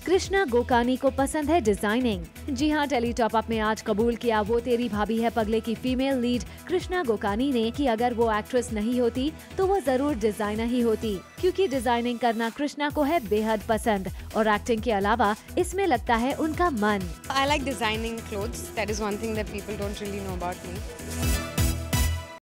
कृष्णा गोकानी को पसंद है डिजाइनिंग। जी हाँ, टेली टॉप अप में आज कबूल किया वो तेरी भाभी है पगले की फीमेल लीड कृष्णा गोकानी ने कि अगर वो एक्ट्रेस नहीं होती तो वो जरूर डिजाइनर ही होती, क्योंकि डिजाइनिंग करना कृष्णा को है बेहद पसंद और एक्टिंग के अलावा इसमें लगता है उनका मन। I like designing clothes. That is one thing that people don't really know about me.